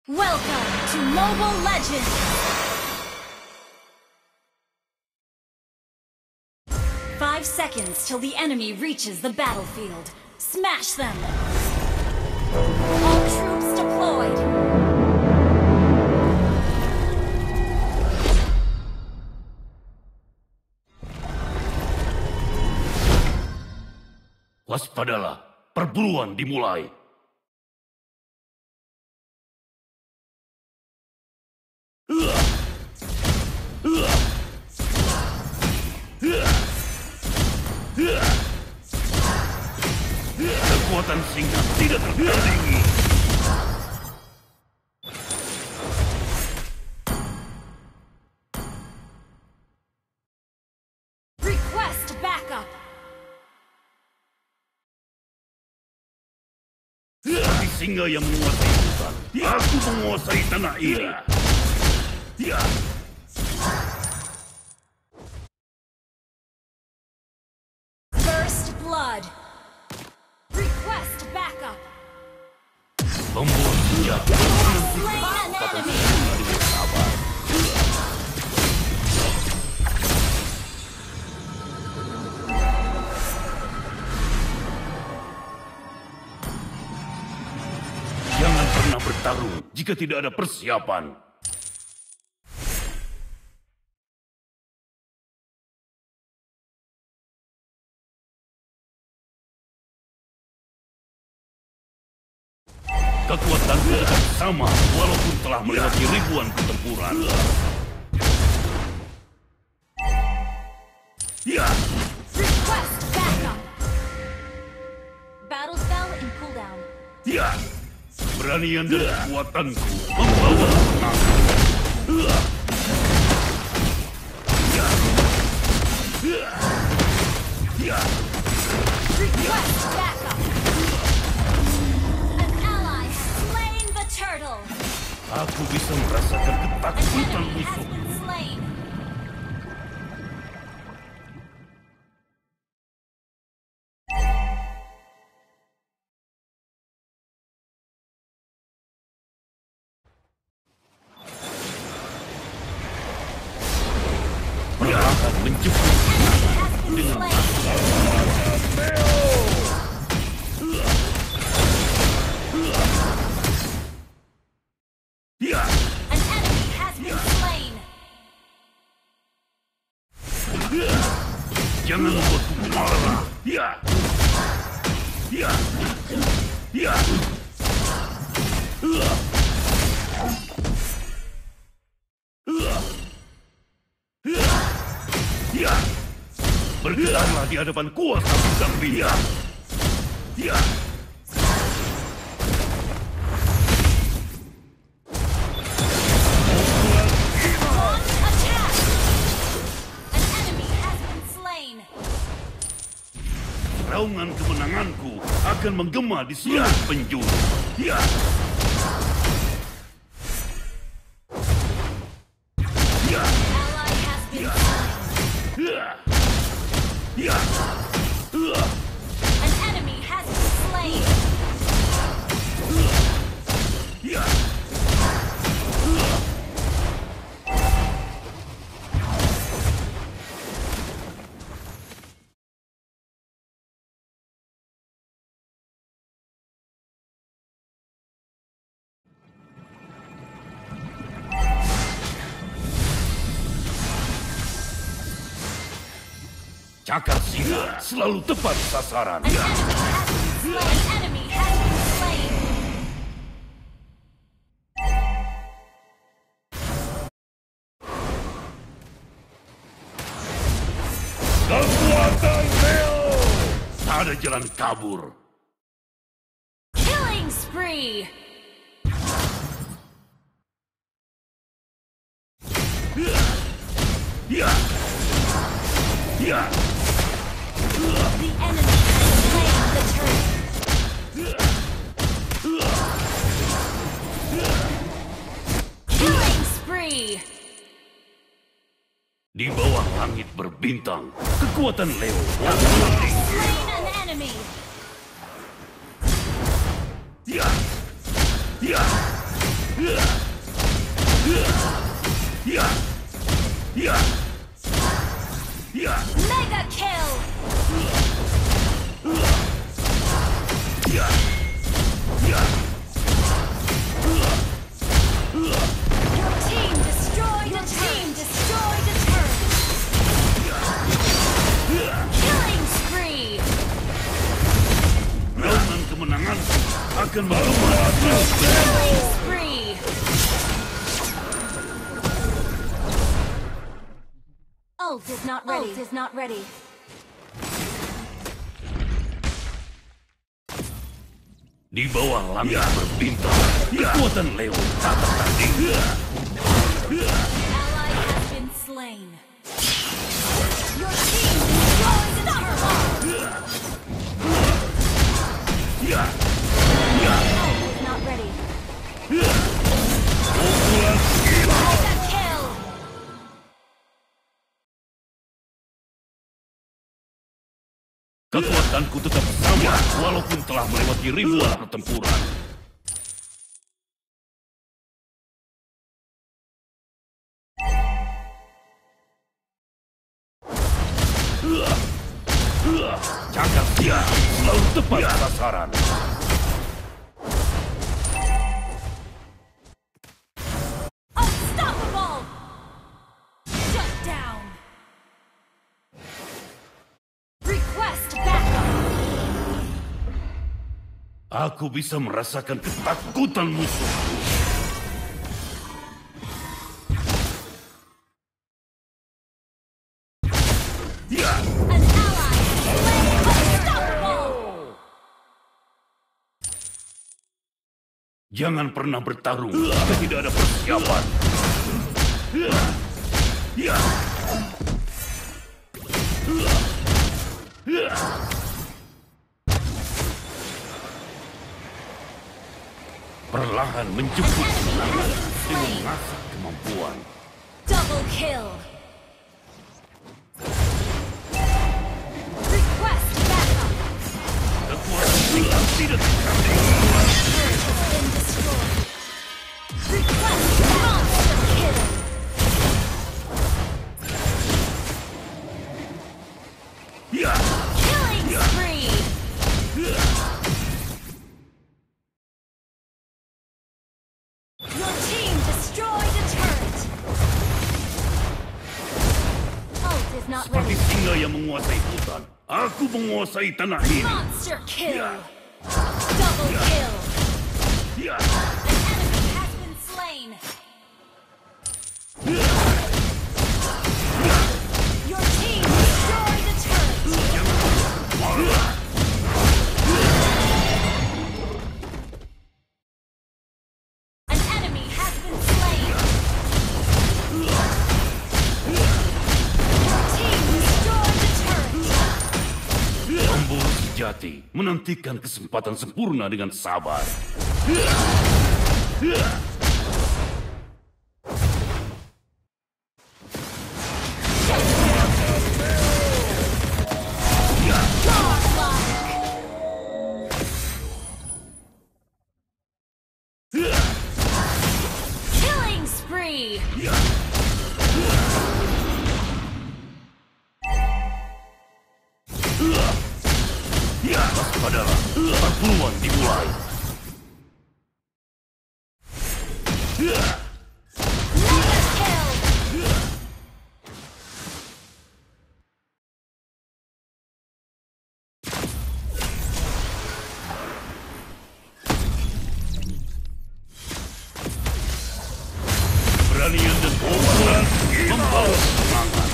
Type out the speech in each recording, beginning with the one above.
Welcome to Mobile Legends! 5 seconds till the enemy reaches the battlefield. Smash them! All troops deployed! Waspadalah, perburuan dimulai. Kekuatan singa tidak tertandingi. Request backup! Seperti singa yang menguasai hutan, aku menguasai tanah ini. First blood! Request backup! Membuat senjata Slain an enemy! dengan sabar. Jangan pernah bertarung jika tidak ada persiapan. Kekuatan kita sama walaupun telah melewati ribuan pertempuran. Request backup! Battle spell in cooldown. Beranian dan kekuatanku membawa kemenangan. Request backup! An ally has slain the turtle! Aku bisa merasakan An ketakutan enemy has musuh. been slain! Perlahan menjemput Has been slain! An enemy has been slain! Jangan membuatku marah. Bergeraklah di hadapan kuasa bintang bintang. Launch attack! An enemy has been slain! Raungan kemenanganku akan menggema di seluruh penjuru. Ally has been slain! An enemy has been slain! Cakar singa selalu tepat sasaran. An enemy has been slain! Kekuatan Leo! Tak ada jalan kabur. Killing spree! The enemy has slain the turtle! Killing spree! Di bawah langit berbintang, kekuatan Leo akan Slain an enemy! Ya! Ya. Ya. Your team destroyed a turret. Killing spree. Raunan kemenangan akan melemah. Killing spree. Ult is not ready. Di bawah langit berbintang, kekuatan Leo tak tertanding. Ally has been slain. Your team destroyed the turret. Ya. Ya. Ult is not ready. Pukulan gila. Mega kill. Kekuatanku tetap sama walaupun telah melewati ribuan pertempuran. Cakap dia selalu tepat sasaran. Unstoppable. Shut down. Request backup. Aku bisa merasakan ketakutan musuh. Ya. An ally slain. Unstoppable. Jangan pernah bertarung jika tidak ada persiapan. Ya. Perlahan menjemput kemenangan dengan mengasah kemampuan. Double kill. Request backup. Kekuatan tinggal tidak tertanding. Turret has been destroyed. Request monster kill. Ya. Killing spree. Your team destroyed a turret. Ult is not Seperti ready. singa yang menguasai hutan, aku menguasai tanah ini. Monster kill. Double kill. Ya. An enemy has been slain. Your team destroyed a turret. An enemy has been slain. Your team destroyed a turret. Pemburu sejati menantikan kesempatan sempurna dengan sabar. Killing spree. Ya, waspadalah. Perpuluhan dimulai. Mega kill. Beranian dan pukulan membawa semangat.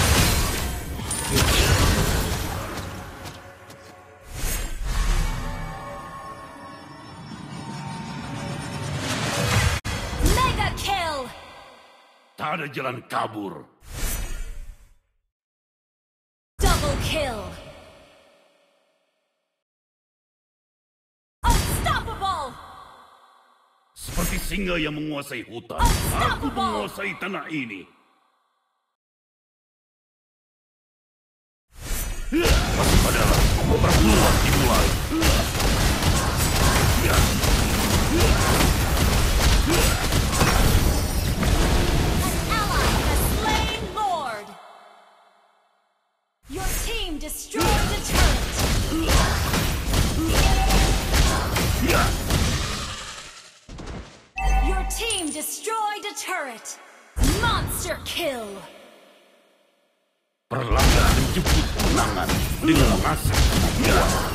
Mega kill. Tak ada jalan kabur. Double kill. Unstoppable. Seperti singa yang menguasai hutan, aku menguasai tanah ini. Waspadalah, perpuluhan dimulai. An ally has slain Lord. Your team destroyed a turret. kill. Perlahan menjemput kemenangan dengan rasa puas.